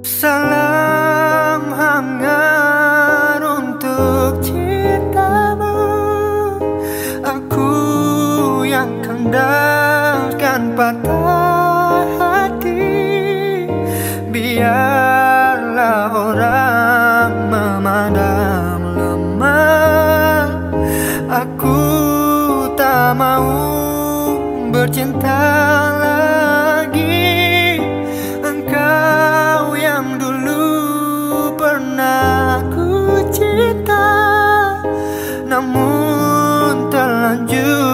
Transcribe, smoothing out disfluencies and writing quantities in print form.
Salam hangat untuk cintamu. Aku yang kendalkan patah hati. Biarlah orang memandang lemah. Aku tak mau bercinta lagi. Engkau yang dulu pernah ku cinta, namun terlanjur